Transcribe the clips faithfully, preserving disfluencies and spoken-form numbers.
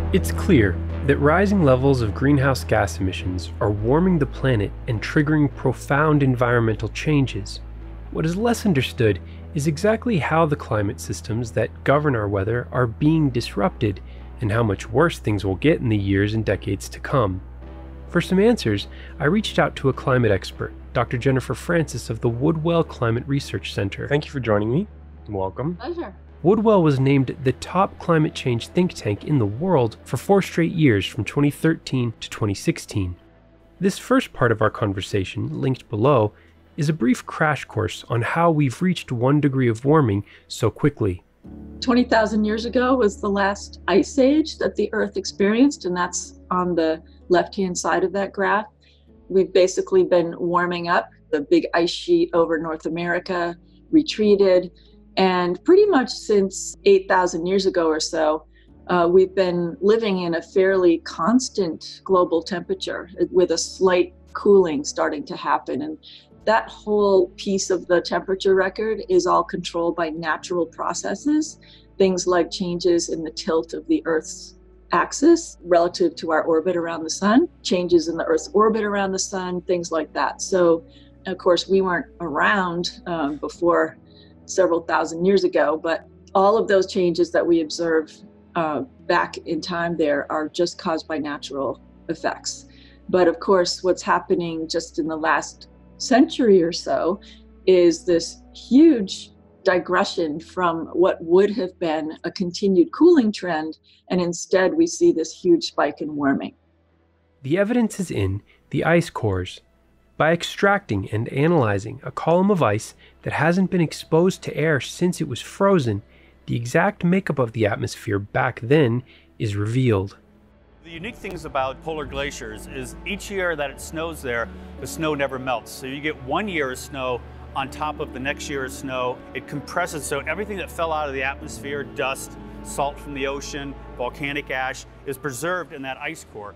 It's clear that rising levels of greenhouse gas emissions are warming the planet and triggering profound environmental changes. What is less understood is exactly how the climate systems that govern our weather are being disrupted and how much worse things will get in the years and decades to come. For some answers, I reached out to a climate expert, Doctor Jennifer Francis of the Woodwell Climate Research Center. Thank you for joining me. Welcome. Pleasure. Woodwell was named the top climate change think tank in the world for four straight years from twenty thirteen to twenty sixteen. This first part of our conversation, linked below, is a brief crash course on how we've reached one degree of warming so quickly. twenty thousand years ago was the last ice age that the Earth experienced, and that's on the left-hand side of that graph. We've basically been warming up. The big ice sheet over North America retreated, and pretty much since eight thousand years ago or so, uh, we've been living in a fairly constant global temperature with a slight cooling starting to happen. And that whole piece of the temperature record is all controlled by natural processes, things like changes in the tilt of the Earth's axis relative to our orbit around the sun, changes in the Earth's orbit around the sun, things like that. So, of course, we weren't around um, before several thousand years ago, but all of those changes that we observe uh, back in time there are just caused by natural effects. But of course, what's happening just in the last century or so is this huge digression from what would have been a continued cooling trend, and instead we see this huge spike in warming. The evidence is in the ice cores. By extracting and analyzing a column of ice that hasn't been exposed to air since it was frozen, the exact makeup of the atmosphere back then is revealed. The unique things about polar glaciers is each year that it snows there, the snow never melts. So you get one year of snow on top of the next year of snow. It compresses, so everything that fell out of the atmosphere, dust, salt from the ocean, volcanic ash, is preserved in that ice core.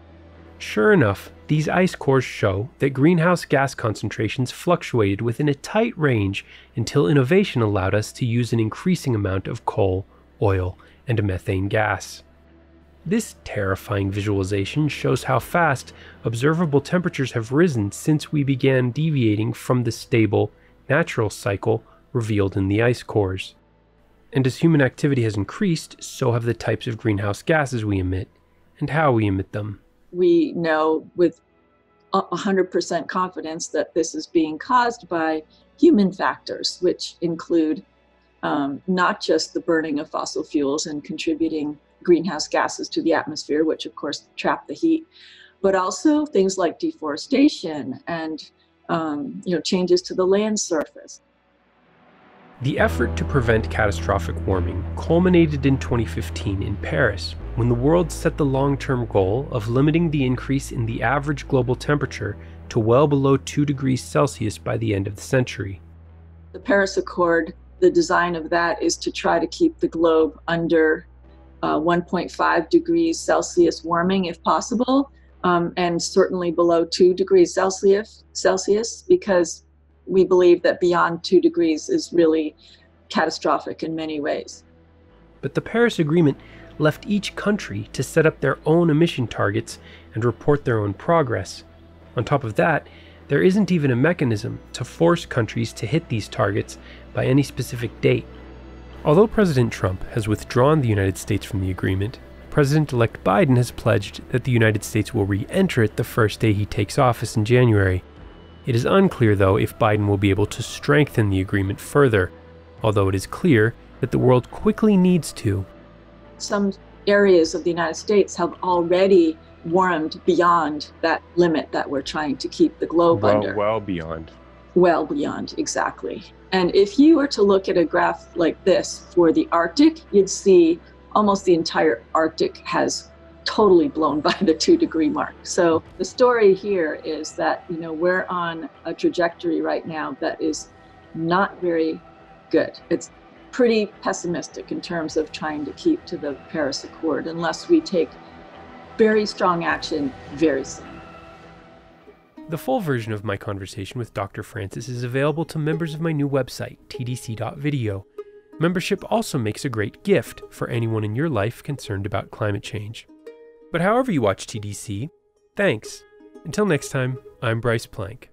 Sure enough, these ice cores show that greenhouse gas concentrations fluctuated within a tight range until innovation allowed us to use an increasing amount of coal, oil, and methane gas. This terrifying visualization shows how fast observable temperatures have risen since we began deviating from the stable, natural cycle revealed in the ice cores. And as human activity has increased, so have the types of greenhouse gases we emit, and how we emit them. We know with one hundred percent confidence that this is being caused by human factors, which include um, not just the burning of fossil fuels and contributing greenhouse gases to the atmosphere, which of course trap the heat, but also things like deforestation and um, you know, changes to the land surface. The effort to prevent catastrophic warming culminated in twenty fifteen in Paris, when the world set the long-term goal of limiting the increase in the average global temperature to well below two degrees Celsius by the end of the century. The Paris Accord, the design of that is to try to keep the globe under uh, one point five degrees Celsius warming if possible, um, and certainly below two degrees Celsius, Celsius, because we believe that beyond two degrees is really catastrophic in many ways. But the Paris Agreement left each country to set up their own emission targets and report their own progress. On top of that, there isn't even a mechanism to force countries to hit these targets by any specific date. Although President Trump has withdrawn the United States from the agreement, President-elect Biden has pledged that the United States will re-enter it the first day he takes office in January. It is unclear, though, if Biden will be able to strengthen the agreement further, although it is clear that the world quickly needs to. Some areas of the United States have already warmed beyond that limit that we're trying to keep the globe well, under. Well beyond. Well beyond, exactly. And if you were to look at a graph like this for the Arctic, you'd see almost the entire Arctic has totally blown by the two degree mark. So the story here is that, you know, we're on a trajectory right now that is not very good. It's pretty pessimistic in terms of trying to keep to the Paris Accord unless we take very strong action very soon. The full version of my conversation with Doctor Francis is available to members of my new website, T D C dot video. Membership also makes a great gift for anyone in your life concerned about climate change. But however you watch T D C, thanks. Until next time, I'm Bryce Plank.